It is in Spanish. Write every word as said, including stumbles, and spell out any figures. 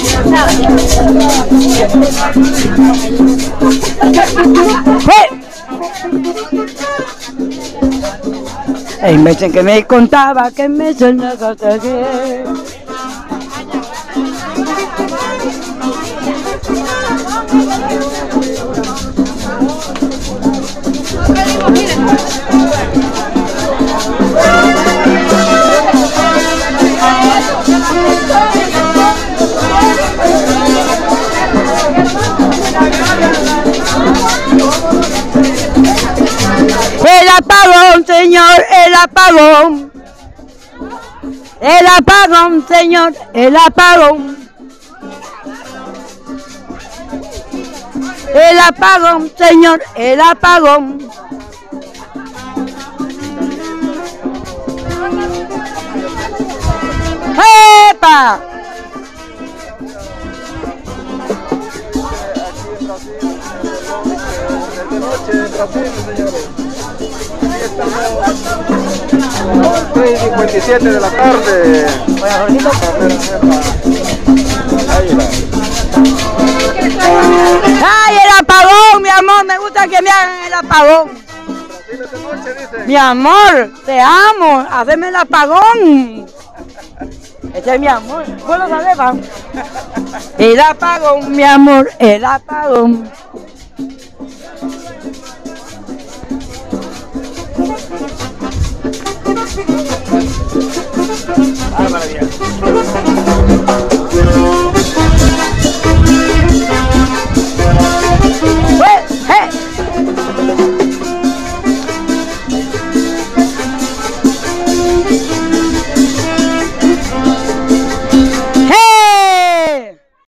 El mes que me contaba que me sonaba que el apagón, señor, el apagón. El apagón, señor, el apagón. El apagón, señor, el apagón. ¡Epa! tres y cincuenta y siete de la tarde. ¡Ay, el apagón, mi amor! Me gusta que me hagan el apagón. Mi amor, te amo. Hazme el apagón. Este es mi amor. ¿Vos lo sabés, va? El apagón, mi amor, el apagón. Ah, maravilla.